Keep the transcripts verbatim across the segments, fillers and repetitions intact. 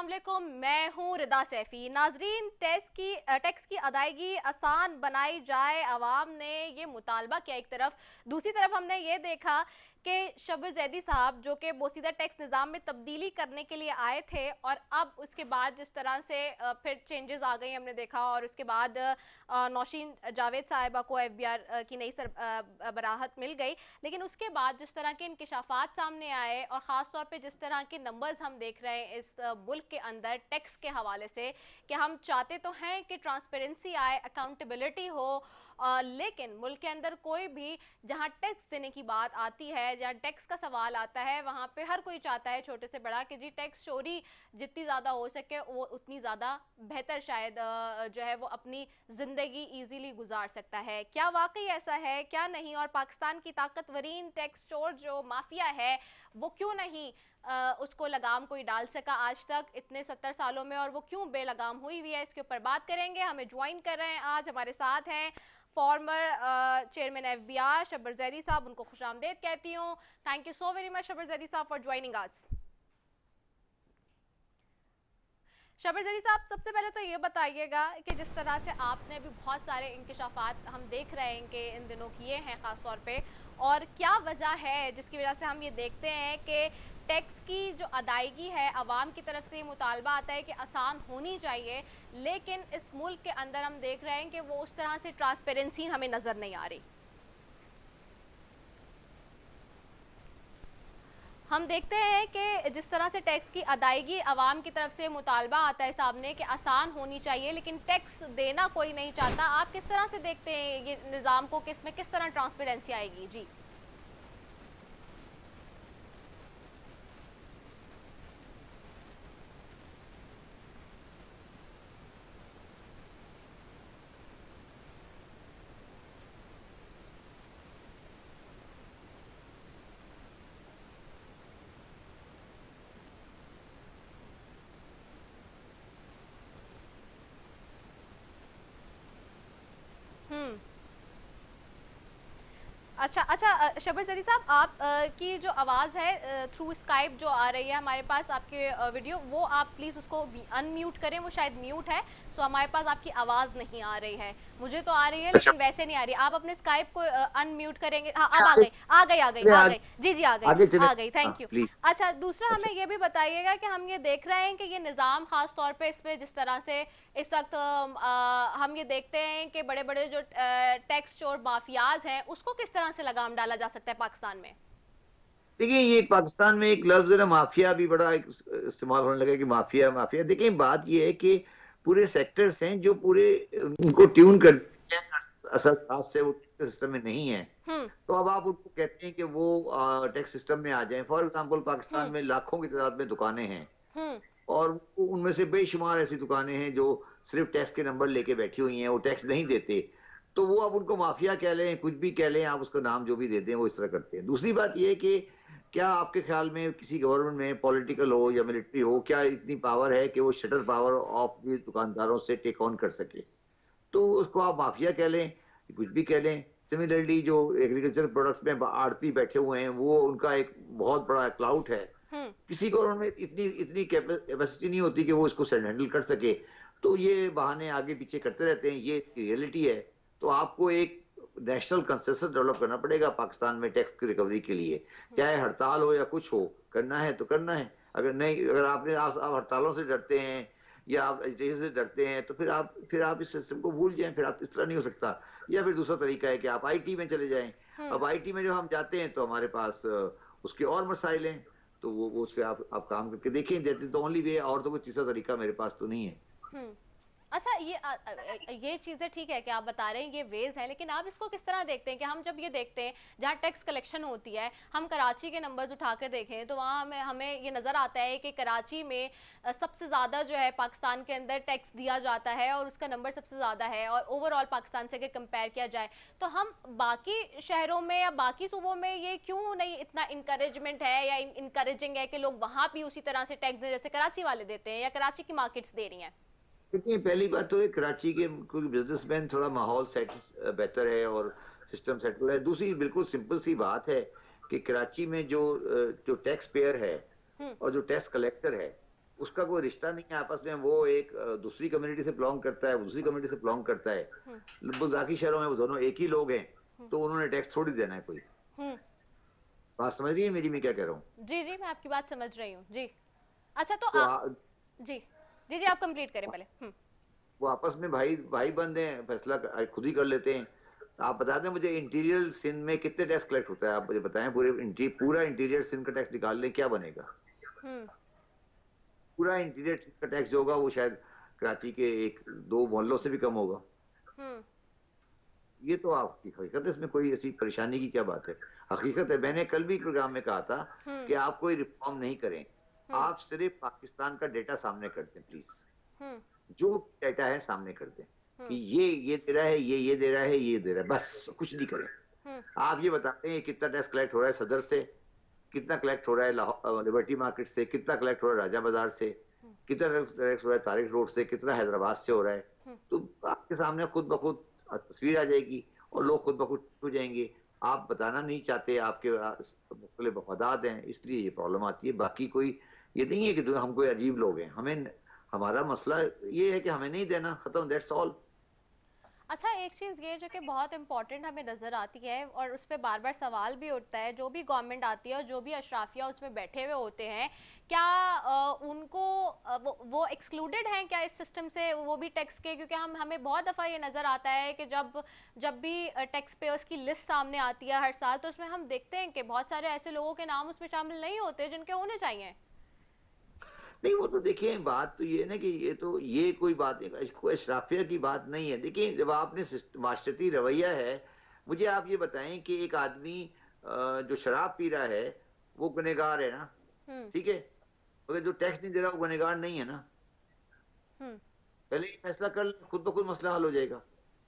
अस्सलाम वालेकुम, मैं हूँ रिदा सैफी। नाजरीन, टैक्स की टैक्स की अदायगी आसान बनाई जाए, आवाम ने ये मुतालबा किया एक तरफ। दूसरी तरफ हमने ये देखा कि शब्बीर जैदी साहब जो कि बोसीदा टैक्स निज़ाम में तब्दीली करने के लिए आए थे, और अब उसके बाद जिस तरह से फिर चेंजेस आ गई हमने देखा, और उसके बाद नौशीन जावेद साहिबा को एफ बी आर की नई बराहत मिल गई। लेकिन उसके बाद जिस तरह के इंकशाफात सामने आए, और ख़ास तौर पे जिस तरह के नंबर्स हम देख रहे हैं इस मुल्क के अंदर टैक्स के हवाले से, कि हम चाहते तो हैं कि ट्रांसपेरेंसी आए, अकाउंटेबिलिटी हो, आ, लेकिन मुल्क के अंदर कोई भी जहां टैक्स देने की बात आती है, जहां टैक्स का सवाल आता है, वहां पे हर कोई चाहता है छोटे से बड़ा कि जी टैक्स चोरी जितनी ज़्यादा हो सके वो उतनी ज़्यादा बेहतर शायद जो है वो अपनी ज़िंदगी ईजीली गुजार सकता है। क्या वाकई ऐसा है, क्या नहीं? और पाकिस्तान की ताकतवरीन टैक्स चोर जो माफिया है वो क्यों नहीं आ, उसको लगाम कोई डाल सका आज तक इतने सत्तर सालों में, और वो क्यों बेलगाम हुई हुई है, इसके ऊपर बात करेंगे। हमें ज्वाइन कर रहे हैं आज, हमारे साथ हैं former chairman F B R Shabbir Zaidi sahab, उनको खुशामदीद कहती हूँ। Thank you so very much Shabbir Zaidi sahab for joining us. Shabbir Zaidi sahab, सबसे पहले तो ये बताइएगा कि जिस तरह से आपने भी बहुत सारे इंकशाफात हम देख रहे हैं कि इन दिनों किए हैं ख़ास तौर पे, और क्या वजह है जिसकी वजह से हम ये देखते हैं कि टैक्स की जो अदायगी है आवाम की तरफ से ये मुतालबा आता है कि आसान होनी चाहिए, लेकिन इस मुल्क के अंदर हम देख रहे हैं कि वो उस तरह से ट्रांसपेरेंसी हमें नज़र नहीं आ रही। हम देखते हैं कि जिस तरह से टैक्स की अदायगी आवाम की तरफ से मुतालबा आता है सामने कि आसान होनी चाहिए, लेकिन टैक्स देना कोई नहीं चाहता। आप किस तरह से देखते हैं ये निज़ाम को, किस में किस तरह ट्रांसपेरेंसी आएगी? जी हम्म अच्छा अच्छा शब्बीर जैदी साहब, आप आ, की जो आवाज़ है थ्रू स्काइप जो आ रही है हमारे पास आपके आ, वीडियो, वो आप प्लीज़ उसको अनम्यूट करें, वो शायद म्यूट है, सो हमारे पास आपकी आवाज़ नहीं आ रही है। मुझे तो आ रही है अच्छा लेकिन वैसे नहीं आ रही। आप अपने स्काइप को अनम्यूट करेंगे। हाँ, अब अच्छा आ आगे गई आ गई आ गई चले आ आगे, गई जी जी आ गई आगे चले। आ गई हाँ थैंक यू। प्लीज। अच्छा, दूसरा अच्छा हमें ये भी बताइएगा कि हम ये देख रहे हैं कि ये निज़ाम ख़ास तौर पे इस पे जिस तरह से इस वक्त हम ये देखते हैं कि बड़े बड़े जो टैक्स चोर माफियाज हैं उसको किस तरह से लगाम डाला जा सकता है पाकिस्तान में? देखिए, ये पाकिस्तान में एक लफ्ज है ना, माफिया भी बड़ा एक इस्तेमाल होने लगा कि माफिया माफिया। देखिए, बात ये है कि पूरे सेक्टर्स हैं जो पूरे उनको ट्यून करते हैं, असल खास से वो सिस्टम में नहीं है। हम्म तो अब आप उनको कहते हैं कि वो टैक्स सिस्टम में आ जाएं। फॉर एग्जांपल, पाकिस्तान हम्म में लाखों की तादाद में दुकानें हैं, हम्म और वो उनमें से बेशुमार ऐसी दुकानें हैं जो सिर्फ टैक्स के नंबर लेके बैठी हुई हैं, वो टैक्स नहीं देते। तो वो अब उनको माफिया कह लें, कुछ भी कह लें, आप उसका नाम जो भी देते हैं वो इस तरह करते हैं। दूसरी बात ये है कि क्या आपके ख्याल में किसी गवर्नमेंट में, पॉलिटिकल हो या मिलिट्री हो, क्या इतनी पावर है कि वो शटर पावर ऑफ भी दुकानदारों से टेक ऑन कर सके? तो उसको आप माफिया कह लें, कुछ भी कह लें। सिमिलरली जो एग्रीकल्चर प्रोडक्ट्स में आड़ती बैठे हुए हैं, वो उनका एक बहुत बड़ा क्लाउड है। हम्म किसी गवर्नमेंट में इतनी इतनी कैपेसिटी नहीं होती कि वो इसको हैंडल कर सके। तो ये बहाने आगे पीछे करते रहते हैं, ये रियलिटी है। तो आपको एक नेशनल कंसेंसस डेवलप करना पड़ेगा पाकिस्तान में टैक्स की रिकवरी के लिए। हम्म चाहे हड़ताल हो या कुछ हो, करना है तो करना है। अगर नहीं, अगर आपने आप, आप हड़तालों से डरते हैं या आप एजुकेशन से डरते हैं, तो फिर आप फिर आप इस सिस्टम को भूल जाएं। फिर आप इस तरह नहीं हो सकता। या फिर दूसरा तरीका है कि आप आईटी में चले जाएं। हम्म अब आईटी में जो हम जाते हैं तो हमारे पास उसके और मसाइल हैं। तो वो वो उस पर आप आप काम करके देखें। That is the only way. और तो कोई तीसरा तरीका मेरे पास तो नहीं है। हम्म अच्छा, ये आ, आ, ये चीज़ें ठीक है कि आप बता रहे हैं ये वेज है, लेकिन आप इसको किस तरह देखते हैं कि हम जब ये देखते हैं जहाँ टैक्स कलेक्शन होती है, हम कराची के नंबर्स उठा के देखें तो वहाँ हमें हमें ये नज़र आता है कि कराची में सबसे ज़्यादा जो है पाकिस्तान के अंदर टैक्स दिया जाता है, और उसका नंबर सबसे ज़्यादा है, और ओवरऑल पाकिस्तान से अगर कंपेयर किया जाए तो हम बाकी शहरों में या बाकी सूबों में ये क्यों नहीं इतना इंकरेजमेंट है या इंकरेजिंग है कि लोग वहाँ भी उसी तरह से टैक्स दें जैसे कराची वाले देते हैं या कराची की मार्केट्स दे रही हैं? देखिए, पहली बात तो है, कराची के कोई बिजनेसमैन, थोड़ा माहौल सेट बेहतर है और सिस्टम सेटल है। दूसरी बिल्कुल सिंपल सी बात है कि कराची में जो जो टैक्स पेयर है हम्म और जो टैक्स कलेक्टर है, उसका कोई रिश्ता नहीं है आपस में, वो एक अ, दूसरी कम्युनिटी से बिलोंग करता है, वो दूसरी कम्युनिटी से बिलोंग करता है। हम्म। ल- बाकी शहरों में वो दोनों एक ही लोग हैं, हम्म। तो उन्होंने टैक्स थोड़ी देना है कोई। हम्म। बात समझ रही है मेरी, मैं क्या कह रहा हूँ? जी जी, मैं आपकी बात समझ रही हूँ जी। अच्छा तो तो आ, आ, जी जी जी, आप कंप्लीट करें पहले। हम्म। वो आपस में भाई भाई बंद हैं, फैसला कर- खुद ही कर लेते हैं। आप बता दें मुझे, इंटीरियर सिंध में कितने टैक्स कलेक्ट होता है? आप मुझे बताएं, पूरे इंटी, पूरा इंटीरियर सिंध का टैक्स निकाल लें, क्या बनेगा? हम्म। पूरा इंटीरियर सिंध का टैक्स जो होगा वो शायद कराची के एक दो मोहल्लों से भी कम होगा। हम्म। ये तो आपकी हकीकत है, इसमें कोई ऐसी परेशानी की क्या बात है? हकीकत है, मैंने कल भी प्रोग्राम में कहा था हम्म। कि आप कोई रिफॉर्म नहीं करें, हम्म। आप सिर्फ पाकिस्तान का डेटा सामने कर दें प्लीज। हम्म। जो डेटा है सामने कर दें कि हम्म। ये ये दे रहा है, ये ये दे रहा है, ये दे रहा है, बस कुछ नहीं करें। हम्म। आप ये बताते हैं कितना टैक्स कलेक्ट हो रहा है सदर से, कितना कलेक्ट हो रहा है लाहौर लिबर्टी मार्केट से, कितना कलेक्ट हो रहा है राजा बाजार से, हम्म। कितना कलेक्ट हो रहा है तारिक रोड से, कितना हैदराबाद से हो रहा है। हम्म। तो आपके सामने खुद ब खुद तस्वीर आ जाएगी और लोग खुद ब खुद हो जाएंगे। आप बताना नहीं चाहते, आपके मुख्तलिफ वफादात हैं, इसलिए ये प्रॉब्लम आती है। बाकी कोई ये नहीं है कि हम कोई अजीब लोग हैं। हमें, हमारा मसला ये है कि हमें नहीं देना, खत्म, दैट्स ऑल। अच्छा, एक चीज़ ये जो कि बहुत इंपॉर्टेंट हमें नज़र आती है और उस पर बार बार सवाल भी उठता है, जो भी गवर्नमेंट आती है और जो भी अशराफिया उसमें बैठे हुए होते हैं, क्या अ, उनको अ, वो, वो एक्सक्लूडेड हैं क्या इस सिस्टम से, वो भी टैक्स के? क्योंकि हम हमें बहुत दफ़ा ये नज़र आता है कि जब जब भी टैक्स पेयर्स की लिस्ट सामने आती है हर साल, तो उसमें हम देखते हैं कि बहुत सारे ऐसे लोगों के नाम उसमें शामिल नहीं होते जिनके होने चाहिए। नहीं, वो तो देखिए, बात तो ये है ना कि ये तो ये कोई बात नहीं, कोई अशराफिया की बात नहीं है। देखिए, जब आपने सिस्ट- माशरती रवैया है, मुझे आप ये बताएं कि एक आदमी अ, जो शराब पी रहा है वो गुनहगार है ना? हम्म। ठीक है, मगर जो टैक्स नहीं दे रहा वो गुनहगार नहीं है ना? हम्म। पहले ये फैसला कर लें, खुद ब खुद मसला हल हो जाएगा।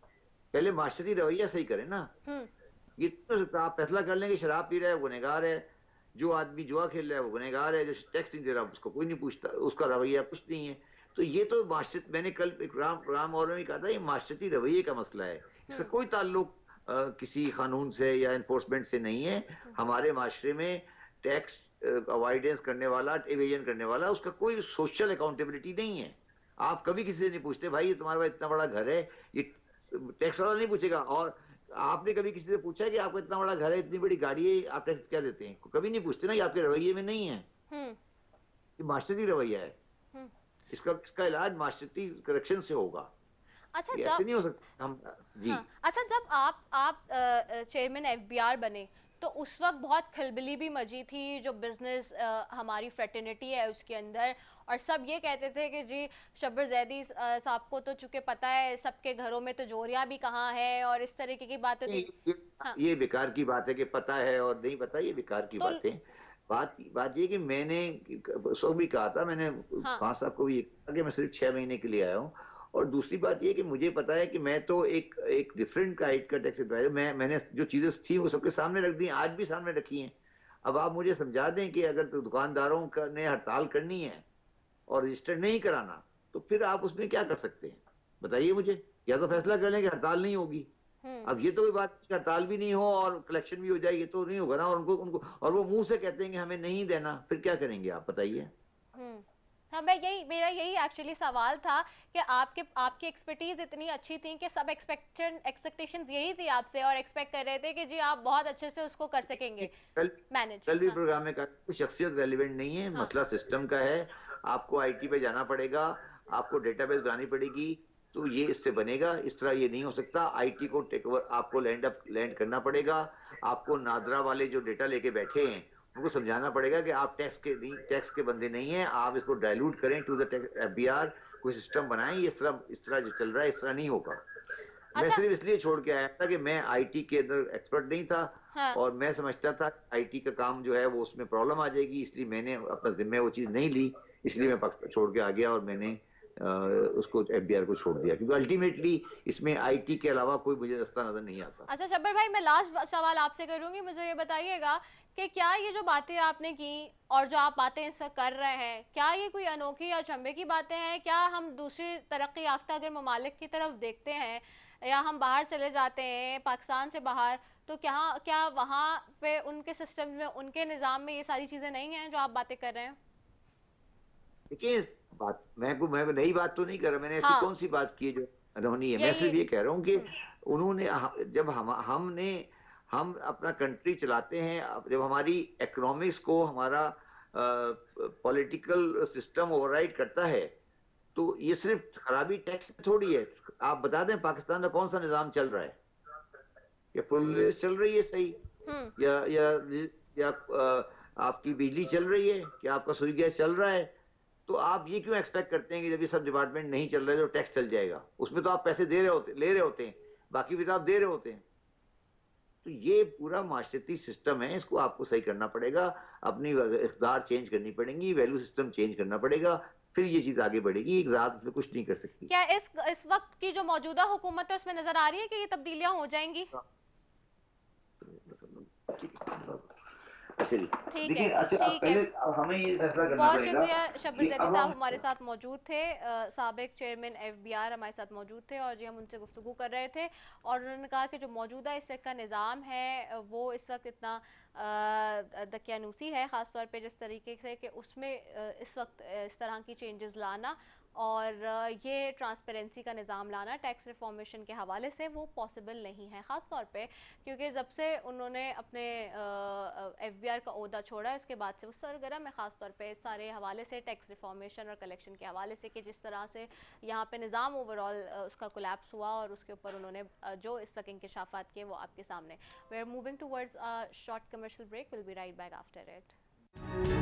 पहले माशरती रवैया सही करें ना। हम्म। ये तो हो सकता, आप फैसला कर लें कि शराब पी रहा है वो गुनहगार है, जो आदमी जुआ खेल रहा है वो गुनहगार है, जो टैक्स नहीं दे रहा उसको कोई नहीं पूछता, उसका रवैया कुछ नहीं है। तो ये तो माशरत, मैंने कल एक राम राम और में कहा था, ये माशरती रवैये का मसला है। इसका हम्म। कोई ताल्लुक अ, किसी कानून से या इन्फोर्समेंट से नहीं है। हम्म। हमारे माशरे में टैक्स अवॉइडेंस करने वाला, एवेजन करने वाला, उसका कोई सोशल अकाउंटेबिलिटी नहीं है। आप कभी किसी से नहीं पूछते भाई ये तुम्हारा इतना बड़ा घर है, ये टैक्स वाला नहीं पूछेगा। और आपने कभी किसी से पूछा है कि आपका इतना बड़ा घर है, इतनी बड़ी गाड़ी है, आप टैक्स क्या देते हैं? कभी नहीं पूछते ना, ये आपके रवैये में नहीं है। हम्म। ये माशरती रवैया है। हम्म। इसका इसका इलाज माशरती करेक्शन से होगा। अच्छा ये ऐसे जब नहीं हो सकता हम। जी। हाँ, अच्छा जब आप आप चेयरमैन एफबीआर बने तो उस वक्त बहुत खलबली भी मची थी जो बिजनेस हमारी फ्रेटर्निटी है उसके अंदर, और सब ये कहते थे कि जी शब्बर जैदी अ, साहब को तो चूंकि पता है सबके घरों में तिजोरियां भी कहाँ है और इस तरीके की बातें ये थी। ये हाँ। ये बेकार की बात है कि पता है और नहीं पता, ये बेकार की तो बातें। बात बात ये कि मैंने सो भी कहा था, मैंने हाँ। खान साहब को भी ये कहा कि मैं सिर्फ छह महीने के लिए आया हूँ। और दूसरी बात ये कि मुझे पता है कि मैं तो एक एक डिफरेंट काइंड का टैक्स एडवाइजर, मैं मैंने जो चीजें थी वो सबके सामने रख दी, आज भी सामने रखी हैं। अब आप मुझे समझा दें कि अगर तो दुकानदारों का ने हड़ताल करनी है और रजिस्टर नहीं कराना, तो फिर आप उसमें क्या कर सकते हैं? बताइए मुझे। या तो हम्म। फैसला कर लें कि हड़ताल नहीं होगी। हम्म। अब ये तो कोई बात नहीं, हड़ताल भी नहीं हो और कलेक्शन भी हो जाए, ये तो नहीं होगा ना। और उनको उनको और वो मुंह से कहते हैं कि हमें नहीं देना, फिर क्या करेंगे आप बताइए? हम्म। हाँ, मैं यही मेरा यही एक्चुअली सवाल था कि आपके आपकी एक्सपर्टीज इतनी अच्छी थी कि सब एक्सपेक्टेशन एक्सपेक्टेशंस यही थी आपसे और एक्सपेक्ट कर रहे थे कि जी आप बहुत अच्छे से उसको कर सकेंगे कल मैनेज। कल भी हाँ। प्रोग्राम में कहा, कोई शख्सियत रेलिवेंट नहीं है, हाँ। मसला सिस्टम का है। आपको आईटी पे जाना पड़ेगा, आपको डेटाबेस बनानी पड़ेगी, तो ये इससे बनेगा, इस तरह ये नहीं हो सकता। आईटी को टेक ओवर, आपको लैंड अप लैंड करना पड़ेगा। आपको नादरा वाले जो डेटा लेके बैठे हैं उनको समझाना पड़ेगा कि आप टैक्स के नहीं, टैक्स के बंदे नहीं हैं, आप इसको डायलूट करें टू द एफबीआर, कोई सिस्टम बनाएं। इस तरह इस तरह जो चल रहा है इस तरह नहीं होगा। मैं अच्छा। सिर्फ इसलिए छोड़ के आया था कि मैं आईटी के अंदर एक्सपर्ट नहीं था, हाँ। और मैं समझता था आईटी का काम जो है वो उसमें प्रॉब्लम आ जाएगी, इसलिए मैंने अपना जिम्मे वो चीज़ नहीं ली। इसलिए मैं पाकिस्तान छोड़ के आ गया और मैंने अ, उसको एफबीआर को छोड़ दिया, क्योंकि अल्टीमेटली इसमें आईटी के अलावा कोई मुझे रास्ता नजर नहीं आता। अच्छा शब्बर भाई, मैं लास्ट सवाल आपसे करूंगी, मुझे ये बताइएगा कि क्या ये जो बातें आपने की और जो आप बातें इसका कर रहे हैं, क्या ये कोई अनोखी या चंबे की बातें हैं? क्या हम दूसरी तरक्की याफ्ता अगर ममालिक की तरफ देखते हैं या हम बाहर चले जाते हैं पाकिस्तान से बाहर, तो क्या क्या वहाँ पे उनके सिस्टम में, उनके निज़ाम में ये सारी चीज़ें नहीं हैं जो आप बातें कर रहे हैं? देखिए बात मैं को मैं को नई बात तो नहीं कर रहा, मैंने ऐसी हाँ, कौन सी बात की है जो अनहोनी है। मैं यही। सिर्फ ये कह रहा हूँ कि हम्म। उन्होंने ह- जब हम हमने हम अपना कंट्री चलाते हैं, अब जब हमारी इकोनॉमिक्स को हमारा पॉलिटिकल सिस्टम ओवरराइड करता है, तो ये सिर्फ खराबी टैक्स में थोड़ी है। आप बता दें पाकिस्तान का कौन सा निजाम चल रहा है? या पुलिस चल रही है सही? हम्म। या या या अ, आपकी बिजली चल रही है? क्या आपका सुई गैस चल रहा है? तो आप ये क्यों एक्सपेक्ट करते हैं कि जब ये सब डिपार्टमेंट नहीं चल रहे तो टैक्स चल जाएगा? उसमें तो आप पैसे दे रहे होते ले रहे होते हैं, बाकी भी तो आप दे रहे होते हैं। तो ये पूरा माशरती सिस्टम है, इसको आपको सही करना पड़ेगा, अपनी इकदार चेंज करनी पड़ेगी, वैल्यू सिस्टम चेंज करना पड़ेगा, फिर ये चीज आगे बढ़ेगी। एक जात उसमें कुछ नहीं कर सकती। क्या इस इस वक्त की जो मौजूदा हुकूमत है उसमें नजर आ रही है कि ये तब्दीलियां हो जाएंगी? चलिए, ठीक है, देखिए अच्छा अब ठीक है। पहले अब हमें ये फैसला करना बहुत पड़ेगा शुक्रिया, शब्बीर कि जैदी अब साहब हम हमारे साथ मौजूद थे। अ, साबिक चेयरमैन एफबीआर हमारे साथ मौजूद थे और जी हम उनसे गुफ्तगू कर रहे थे और उन्होंने कहा कि जो मौजूदा इस वक्त का निज़ाम है अ, वो इस वक्त इतना अ, दकियानूसी है, ख़ास तौर पे जिस तरीके से कि उसमें अ, इस वक्त अ, इस तरह की चेंजेस लाना और अ, ये ट्रांसपेरेंसी का निज़ाम लाना टैक्स रिफॉर्मेशन के हवाले से वो पॉसिबल नहीं है, ख़ास तौर पे क्योंकि जब से उन्होंने अपने एफबीआर का ओहदा छोड़ा उसके बाद से वो सरगर्म है, ख़ास तौर पे सारे हवाले से टैक्स रिफॉर्मेशन और कलेक्शन के हवाले से कि जिस तरह से यहाँ पे निज़ाम ओवरऑल उसका कोलैप्स हुआ और उसके ऊपर उन्होंने अ, जो इस वक्त इंकशाफात किए वो आपके सामने। We are moving towards short commercial break, will be right back after it.